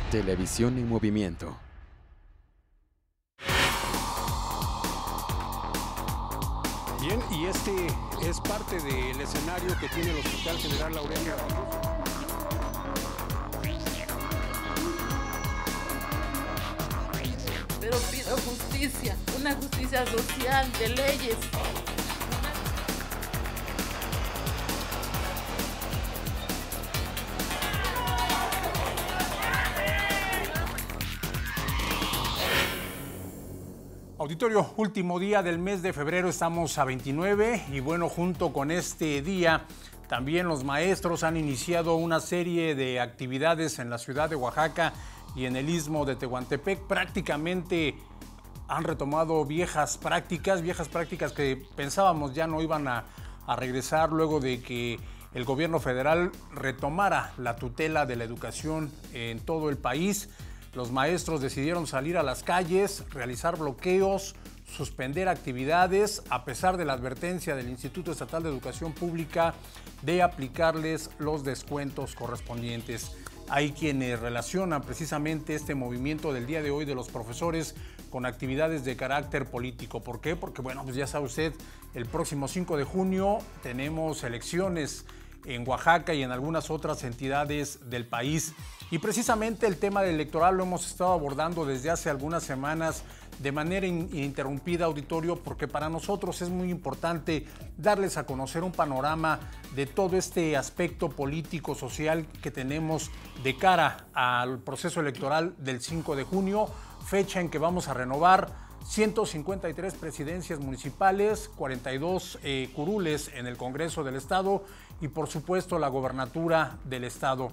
Televisión en movimiento. Bien, y este es parte del escenario que tiene el Hospital General Laureano. Pero pido justicia, una justicia social, de leyes. Auditorio, último día del mes de febrero, estamos a 29 y bueno, junto con este día también los maestros han iniciado una serie de actividades en la ciudad de Oaxaca y en el istmo de Tehuantepec. Prácticamente han retomado viejas prácticas que pensábamos ya no iban a regresar luego de que el gobierno federal retomara la tutela de la educación en todo el país. Los maestros decidieron salir a las calles, realizar bloqueos, suspender actividades, a pesar de la advertencia del Instituto Estatal de Educación Pública de aplicarles los descuentos correspondientes. Hay quienes relacionan precisamente este movimiento del día de hoy de los profesores con actividades de carácter político. ¿Por qué? Porque, bueno, pues ya sabe usted, el próximo 5 de junio tenemos elecciones en Oaxaca y en algunas otras entidades del país. Y precisamente el tema electoral lo hemos estado abordando desde hace algunas semanas de manera ininterrumpida, auditorio, porque para nosotros es muy importante darles a conocer un panorama de todo este aspecto político, social que tenemos de cara al proceso electoral del 5 de junio, fecha en que vamos a renovar 153 presidencias municipales, 42 curules en el Congreso del Estado y por supuesto la gobernatura del Estado.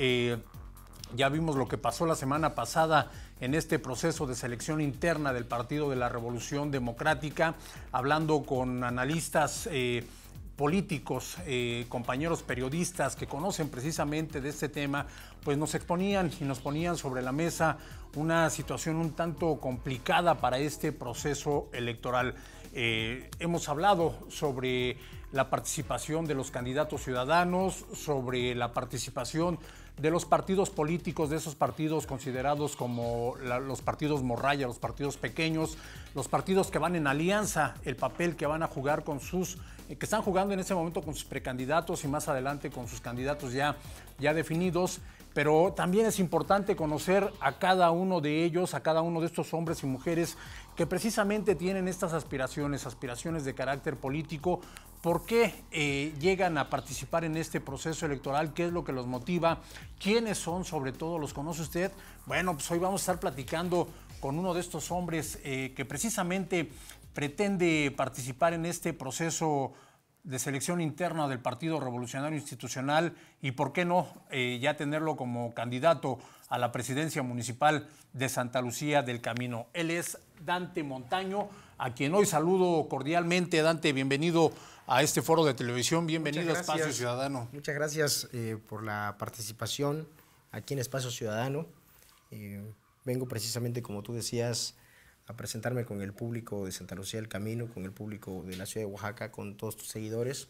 Ya vimos lo que pasó la semana pasada en este proceso de selección interna del Partido de la Revolución Democrática, hablando con analistas políticos, compañeros periodistas que conocen precisamente de este tema, pues nos exponían y nos ponían sobre la mesa una situación un tanto complicada para este proceso electoral. Hemos hablado sobre la participación de los candidatos ciudadanos, sobre la participación de los partidos políticos, de esos partidos considerados como los partidos morralla, los partidos pequeños, los partidos que van en alianza, el papel que van a jugar con sus, que están jugando en ese momento con sus precandidatos y más adelante con sus candidatos ya definidos. Pero también es importante conocer a cada uno de ellos, a cada uno de estos hombres y mujeres que precisamente tienen estas aspiraciones de carácter político. ¿Por qué llegan a participar en este proceso electoral? ¿Qué es lo que los motiva? ¿Quiénes son? Sobre todo, ¿los conoce usted? Bueno, pues hoy vamos a estar platicando con uno de estos hombres que precisamente pretende participar en este proceso de selección interna del Partido Revolucionario Institucional y, ¿por qué no, ya tenerlo como candidato a la presidencia municipal de Santa Lucía del Camino? Él es Dante Montaño, a quien hoy saludo cordialmente. Dante, bienvenido a este foro de televisión, bienvenido a Espacio Ciudadano. Muchas gracias por la participación aquí en Espacio Ciudadano. Vengo precisamente, como tú decías, a presentarme con el público de Santa Lucía del Camino, con el público de la ciudad de Oaxaca, con todos tus seguidores,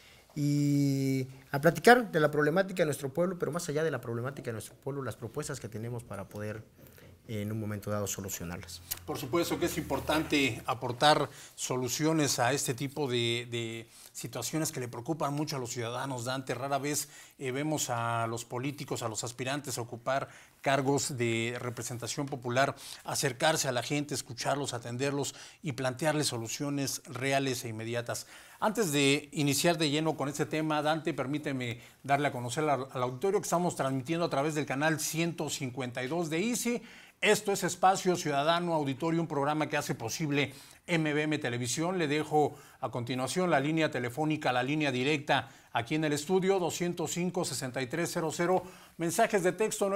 y a platicar de la problemática de nuestro pueblo, pero más allá de la problemática de nuestro pueblo, las propuestas que tenemos para poder en un momento dado solucionarlas. Por supuesto que es importante aportar soluciones a este tipo de situaciones que le preocupan mucho a los ciudadanos, Dante. Rara vez vemos a los políticos, a los aspirantes a ocupar cargos de representación popular, acercarse a la gente, escucharlos, atenderlos y plantearles soluciones reales e inmediatas. Antes de iniciar de lleno con este tema, Dante, permíteme darle a conocer al auditorio que estamos transmitiendo a través del canal 152 de ICI. Esto es Espacio Ciudadano, auditorio, un programa que hace posible MBM Televisión. Le dejo a continuación la línea telefónica, la línea directa aquí en el estudio, 205-6300, mensajes de texto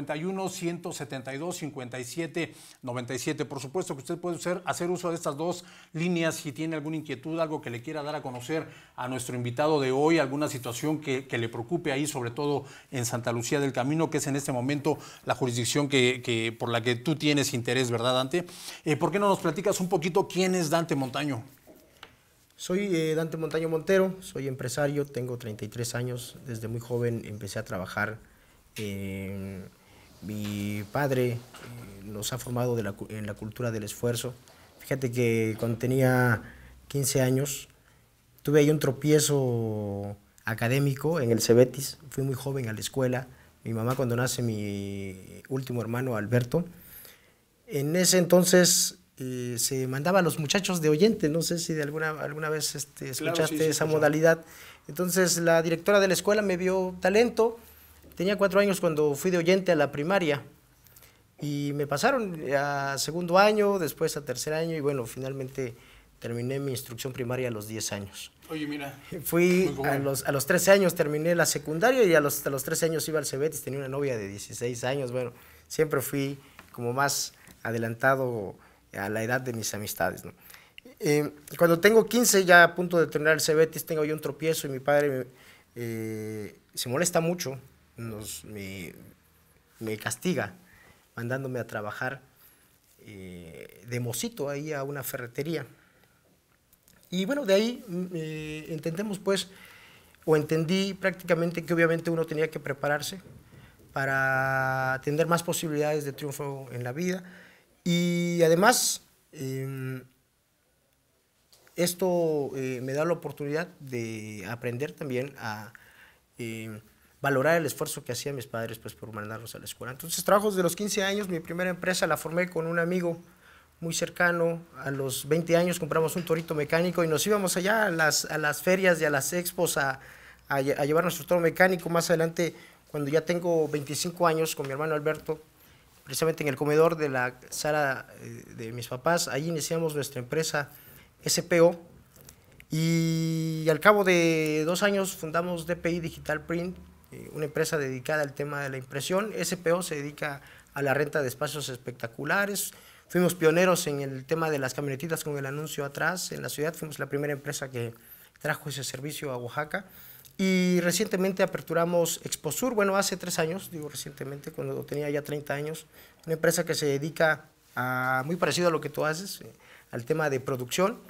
951-172-5797. Por supuesto que usted puede hacer uso de estas dos líneas si tiene alguna inquietud, algo que le quiera dar a conocer a nuestro invitado de hoy, alguna situación que le preocupe ahí, sobre todo en Santa Lucía del Camino, que es en este momento la jurisdicción por la que tú tienes interés, ¿verdad, Dante? ¿Por qué no nos platicas un poquito quién es Dante Montaño? Soy Dante Montaño Montero, soy empresario, tengo 33 años, desde muy joven empecé a trabajar Mi padre nos ha formado en la cultura del esfuerzo. Fíjate que cuando tenía 15 años tuve ahí un tropiezo académico en el Cebetis. Fui muy joven a la escuela. Mi mamá, cuando nace mi último hermano, Alberto, en ese entonces se mandaba a los muchachos de oyente. No sé si alguna vez escuchaste Claro, sí, esa modalidad. Entonces la directora de la escuela me vio talento. Tenía 4 años cuando fui de oyente a la primaria y me pasaron a segundo año, después a tercer año y bueno, finalmente terminé mi instrucción primaria a los 10 años. Oye, mira. Fui a los 13 años, terminé la secundaria y a los 13 años iba al Cebetis, tenía una novia de 16 años. Bueno, siempre fui como más adelantado a la edad de mis amistades, ¿no? Cuando tengo 15, ya a punto de terminar el Cebetis, tengo yo un tropiezo y mi padre se molesta mucho, me castiga mandándome a trabajar de mocito ahí a una ferretería. Y bueno, de ahí entendí prácticamente que obviamente uno tenía que prepararse para tener más posibilidades de triunfo en la vida. Y además, esto me da la oportunidad de aprender también a valorar el esfuerzo que hacían mis padres pues, por mandarnos a la escuela. Entonces, trabajo desde los 15 años, mi primera empresa la formé con un amigo muy cercano. A los 20 años compramos un torito mecánico y nos íbamos allá a las ferias y a las expos a llevar nuestro toro mecánico. Más adelante, cuando ya tengo 25 años, con mi hermano Alberto, precisamente en el comedor de la sala de mis papás, ahí iniciamos nuestra empresa SPO y al cabo de 2 años fundamos DPI Digital Print, una empresa dedicada al tema de la impresión. SPO se dedica a la renta de espacios espectaculares. Fuimos pioneros en el tema de las camionetitas con el anuncio atrás en la ciudad. Fuimos la primera empresa que trajo ese servicio a Oaxaca. Y recientemente aperturamos Exposur, bueno, hace 3 años, digo recientemente, cuando tenía ya 30 años, una empresa que se dedica a, muy parecido a lo que tú haces, al tema de producción.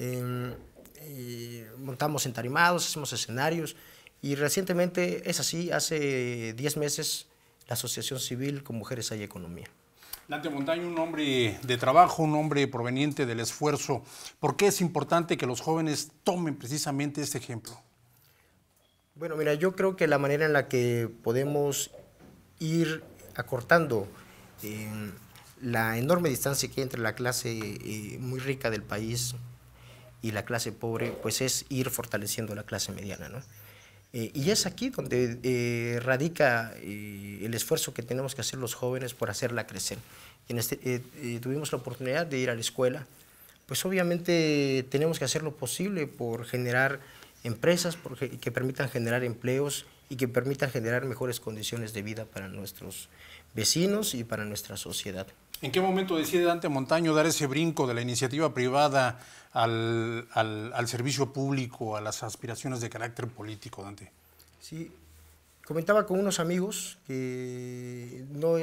Montamos entarimados, hacemos escenarios, y recientemente, es así, hace 10 meses, la Asociación Civil con Mujeres Hay Economía. Dante Montaño, un hombre de trabajo, un hombre proveniente del esfuerzo. ¿Por qué es importante que los jóvenes tomen precisamente este ejemplo? Bueno, mira, yo creo que la manera en la que podemos ir acortando la enorme distancia que hay entre la clase muy rica del país y la clase pobre, pues es ir fortaleciendo la clase mediana, ¿no? Y es aquí donde radica el esfuerzo que tenemos que hacer los jóvenes por hacerla crecer. Tuvimos la oportunidad de ir a la escuela, pues obviamente tenemos que hacer lo posible por generar empresas que permitan generar empleos y que permitan generar mejores condiciones de vida para nuestros vecinos y para nuestra sociedad. ¿En qué momento decide Dante Montaño dar ese brinco de la iniciativa privada al servicio público, a las aspiraciones de carácter político, Dante? Sí, comentaba con unos amigos que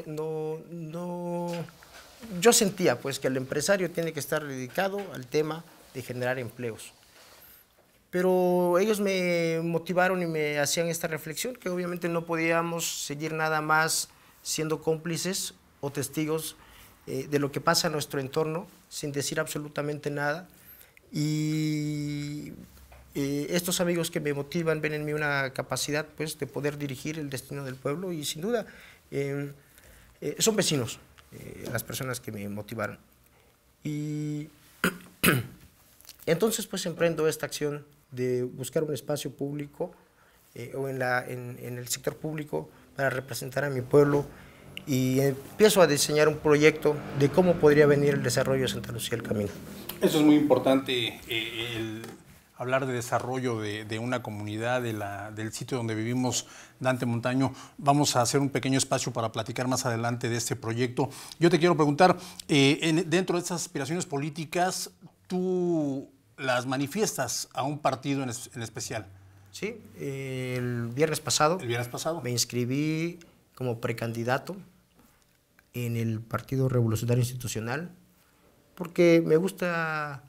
yo sentía pues que el empresario tiene que estar dedicado al tema de generar empleos. Pero ellos me motivaron y me hacían esta reflexión, que obviamente no podíamos seguir nada más siendo cómplices o testigos de lo que pasa en nuestro entorno sin decir absolutamente nada. Y estos amigos que me motivan ven en mí una capacidad pues, de poder dirigir el destino del pueblo y sin duda son vecinos las personas que me motivaron. Y entonces pues emprendo esta acción de buscar un espacio público o en el sector público para representar a mi pueblo y empiezo a diseñar un proyecto de cómo podría venir el desarrollo de Santa Lucía del Camino. Eso es muy importante, el hablar de desarrollo de una comunidad, del sitio donde vivimos, Dante Montaño. Vamos a hacer un pequeño espacio para platicar más adelante de este proyecto. Yo te quiero preguntar, dentro de estas aspiraciones políticas, ¿tú las manifiestas a un partido en especial? Sí, el viernes pasado. El viernes pasado. Me inscribí como precandidato en el Partido Revolucionario Institucional porque me gusta,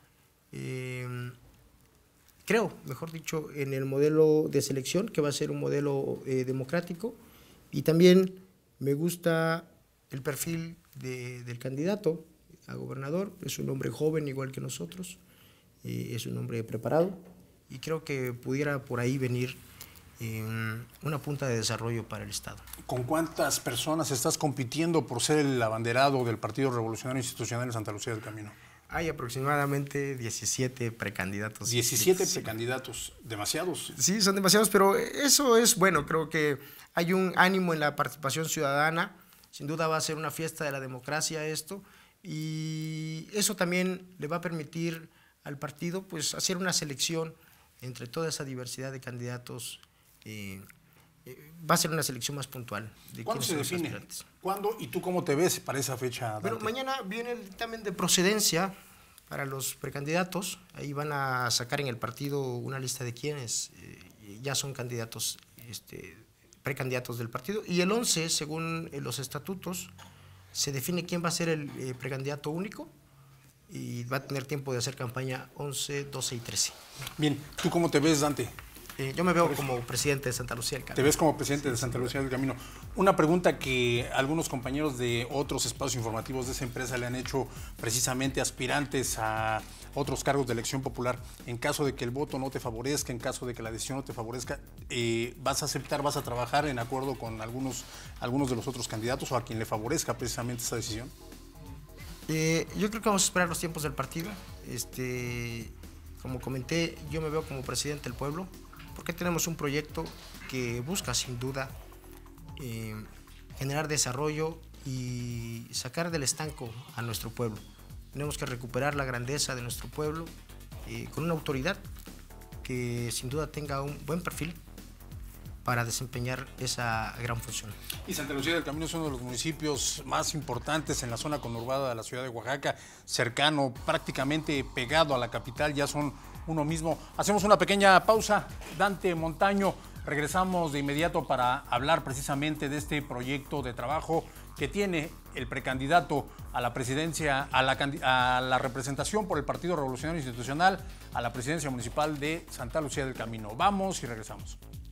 creo, mejor dicho, en el modelo de selección que va a ser un modelo democrático y también Me gusta el perfil del candidato a gobernador. Es un hombre joven igual que nosotros, es un hombre preparado y creo que pudiera por ahí venir una punta de desarrollo para el Estado. ¿Con cuántas personas estás compitiendo por ser el abanderado del Partido Revolucionario Institucional en Santa Lucía del Camino? Hay aproximadamente 17 precandidatos. 17 precandidatos, demasiados. Sí, son demasiados, pero eso es bueno. Creo que hay un ánimo en la participación ciudadana. Sin duda va a ser una fiesta de la democracia esto, y eso también le va a permitir al partido pues hacer una selección entre toda esa diversidad de candidatos. Va a ser una selección más puntual. ¿Cuándo se define? ¿Cuándo y tú cómo te ves para esa fecha, Dante? Bueno, mañana viene el dictamen de procedencia para los precandidatos. Ahí van a sacar en el partido una lista de quienes ya son candidatos, precandidatos del partido. Y el 11, según los estatutos, se define quién va a ser el precandidato único y va a tener tiempo de hacer campaña 11, 12 y 13. Bien, ¿tú cómo te ves, Dante? Yo me veo como presidente de Santa Lucía del Camino. ¿Te ves como presidente de Santa Lucía del Camino? Una pregunta que algunos compañeros de otros espacios informativos de esa empresa le han hecho precisamente aspirantes a otros cargos de elección popular. En caso de que el voto no te favorezca, en caso de que la decisión no te favorezca, ¿vas a aceptar, vas a trabajar en acuerdo con algunos de los otros candidatos o a quien le favorezca precisamente esta decisión? Yo creo que vamos a esperar los tiempos del partido. Como comenté, yo me veo como presidente del pueblo, porque tenemos un proyecto que busca sin duda generar desarrollo y sacar del estanco a nuestro pueblo. Tenemos que recuperar la grandeza de nuestro pueblo con una autoridad que sin duda tenga un buen perfil para desempeñar esa gran función. Y Santa Lucía del Camino es uno de los municipios más importantes en la zona conurbada de la ciudad de Oaxaca, cercano, prácticamente pegado a la capital, ya son uno mismo. Hacemos una pequeña pausa. Dante Montaño, regresamos de inmediato para hablar precisamente de este proyecto de trabajo que tiene el precandidato a la presidencia, a la representación por el Partido Revolucionario Institucional, a la presidencia municipal de Santa Lucía del Camino. Vamos y regresamos.